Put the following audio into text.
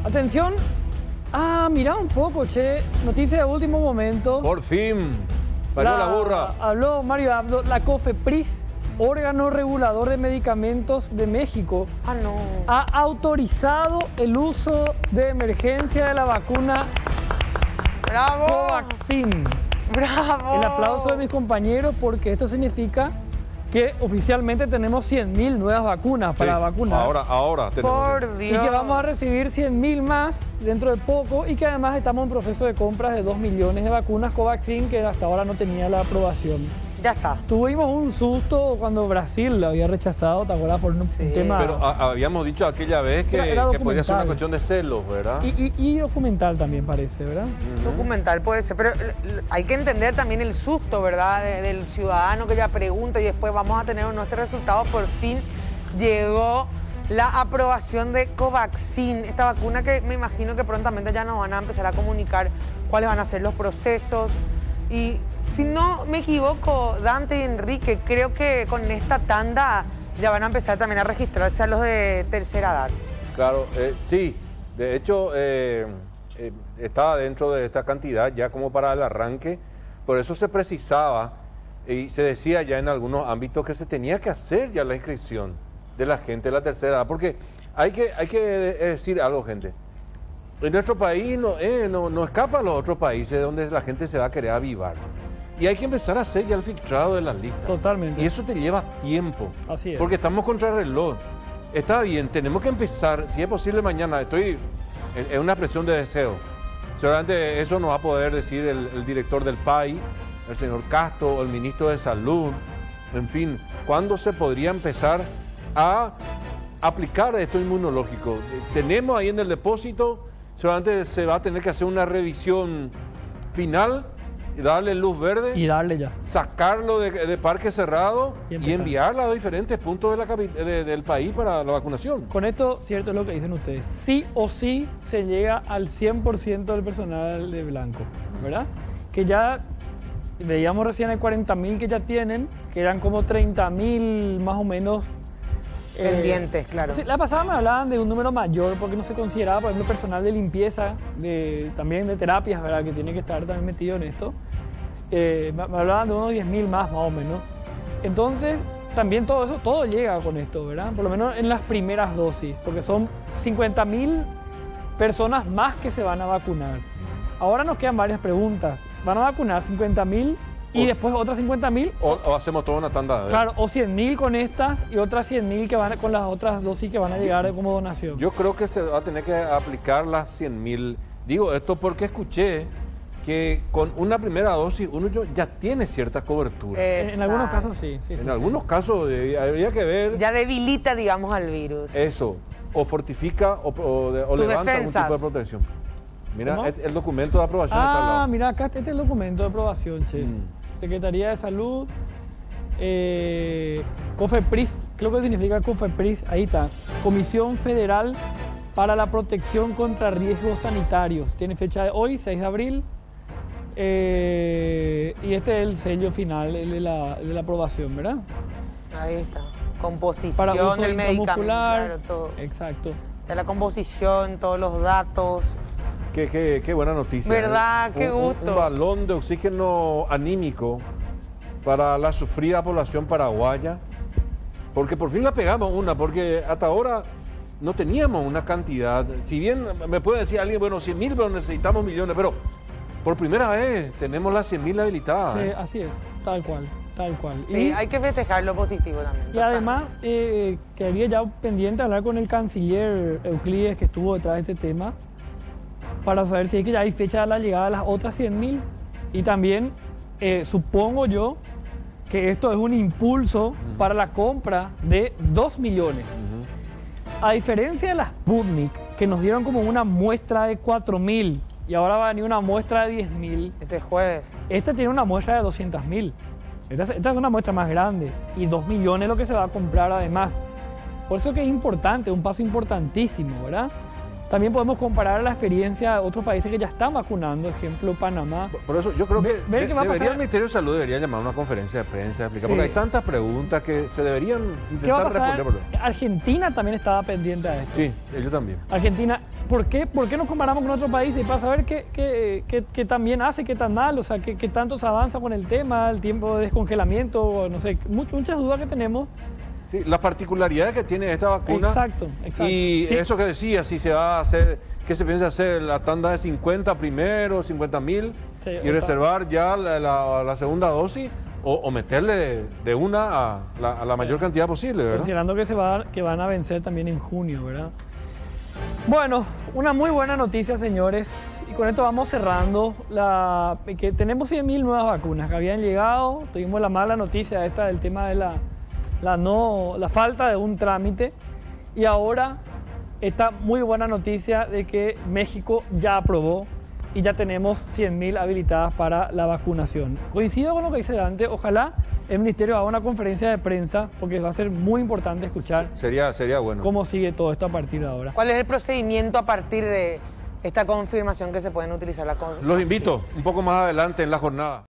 Atención. Mirá un poco, che. Noticia de último momento. Por fin. Paró la burra. Habló Mario Abdo, la COFEPRIS, órgano regulador de medicamentos de México, ha autorizado el uso de emergencia de la vacuna ¡Bravo! Covaxin. ¡Bravo! El aplauso de mis compañeros porque esto significa que oficialmente tenemos 100.000 nuevas vacunas para vacunar. Ahora tenemos. Por Dios. Y que vamos a recibir 100.000 más dentro de poco y que además estamos en proceso de compras de 2 millones de vacunas Covaxin que hasta ahora no tenía la aprobación. Ya está. Tuvimos un susto cuando Brasil lo había rechazado, ¿te acuerdas? Por un tema... Pero habíamos dicho aquella vez que podía ser una cuestión de celos, ¿verdad? Y documental también parece, ¿verdad? Documental puede ser, pero hay que entender también el susto, ¿verdad? Del ciudadano que ya pregunta y después vamos a tener nuestros resultados. Por fin llegó la aprobación de Covaxin, esta vacuna que me imagino que prontamente ya nos van a empezar a comunicar cuáles van a ser los procesos. Y si no me equivoco, Dante y Enrique, creo que con esta tanda ya van a empezar también a registrarse a los de tercera edad. Claro, sí. De hecho, estaba dentro de esta cantidad ya como para el arranque. Por eso se precisaba y se decía ya en algunos ámbitos que se tenía que hacer ya la inscripción de la gente de la tercera edad. Porque hay que decir algo, gente. En nuestro país no escapa a los otros países donde la gente se va a querer avivar. Y hay que empezar a hacer ya el filtrado de las listas. Totalmente. Y eso te lleva tiempo. Así es. Porque estamos contra el reloj. Está bien, tenemos que empezar, si es posible mañana, es una expresión de deseo. Seguramente eso nos va a poder decir el director del PAI, el señor Castro, o el ministro de Salud, en fin, ¿cuándo se podría empezar a aplicar esto inmunológico? Tenemos ahí en el depósito, seguramente se va a tener que hacer una revisión final y darle luz verde. Y darle ya. Sacarlo de parque cerrado y enviarlo a diferentes puntos del país para la vacunación. Con esto, cierto es lo que dicen ustedes. Sí o sí se llega al 100% del personal de blanco, ¿verdad? Que ya veíamos recién el 40.000 que ya tienen, que eran como 30.000 más o menos. Pendientes, claro. La pasada me hablaban de un número mayor porque no se consideraba, por ejemplo, personal de limpieza, también de terapias, ¿verdad? Que tiene que estar también metido en esto. Me hablaban de unos 10.000 más o menos. Entonces, también todo eso, todo llega con esto, ¿verdad? Por lo menos en las primeras dosis, porque son 50.000 personas más que se van a vacunar. Ahora nos quedan varias preguntas. ¿Van a vacunar 50.000? Y después otras 50.000. O hacemos toda una tanda. Claro, o 100.000 con estas y otras 100.000 que van con las otras dosis que van a llegar como donación. Yo creo que se va a tener que aplicar las 100.000. Digo esto porque escuché que con una primera dosis uno ya tiene cierta cobertura. En algunos casos sí. En algunos casos habría que ver. Ya debilita, digamos, al virus. Eso, o fortifica o levanta algún tipo de protección. Mira, el documento de aprobación está al lado. Mira, acá este es el documento de aprobación, che. Secretaría de Salud, COFEPRIS, creo que significa COFEPRIS, ahí está. Comisión Federal para la Protección contra Riesgos Sanitarios. Tiene fecha de hoy, 6 de abril. Y este es el sello final, el de la aprobación, ¿verdad? Ahí está. Composición para uso del medicamento. Claro, todo. Exacto. De la composición, todos los datos. Qué buena noticia. ¿Verdad? Qué gusto. Un balón de oxígeno anímico para la sufrida población paraguaya. Porque por fin la pegamos porque hasta ahora no teníamos una cantidad. Si bien me puede decir alguien, bueno, 100.000, pero necesitamos millones, pero por primera vez tenemos las 100.000 habilitadas. Sí, así es, tal cual. Sí, hay que festejar lo positivo también. Y además, quedaría ya pendiente hablar con el canciller Euclides, que estuvo detrás de este tema, para saber si es que ya hay fecha de la llegada de las otras 100.000. Y también supongo yo que esto es un impulso para la compra de 2 millones. A diferencia de las Sputnik, que nos dieron como una muestra de 4.000 y ahora va a venir una muestra de 10.000. Este jueves. Esta tiene una muestra de 200.000. Esta es una muestra más grande y 2 millones es lo que se va a comprar además. Por eso que es importante, un paso importantísimo, ¿verdad? También podemos comparar la experiencia de otros países que ya están vacunando, ejemplo Panamá. Por eso yo creo que el Ministerio de Salud debería llamar a una conferencia de prensa, explicar, porque hay tantas preguntas que se deberían intentar responder. Argentina también estaba pendiente a esto. Sí, ellos también. Argentina ¿por qué nos comparamos con otros países? Y para saber qué tan bien hace, qué tan mal, o sea, qué tanto se avanza con el tema, el tiempo de descongelamiento, no sé, muchas dudas que tenemos. Sí, las particularidades que tiene esta vacuna. Exacto. Y sí. eso que decía, si se va a hacer, ¿qué se piensa hacer? La tanda de 50 primero, 50.000, Sí, y reservar ya la segunda dosis, o meterle de una a la mayor cantidad posible, ¿verdad? Considerando que van a vencer también en junio, ¿verdad? Bueno, una muy buena noticia, señores, y con esto vamos cerrando, que tenemos 100.000 nuevas vacunas que habían llegado. Tuvimos la mala noticia esta del tema de la falta de un trámite, y ahora esta muy buena noticia de que México ya aprobó y ya tenemos 100.000 habilitadas para la vacunación. Coincido con lo que dice antes, ojalá el Ministerio haga una conferencia de prensa, porque va a ser muy importante escuchar Sería bueno. cómo sigue todo esto a partir de ahora. ¿Cuál es el procedimiento a partir de esta confirmación que se pueden utilizar la Los invito un poco más adelante en la jornada.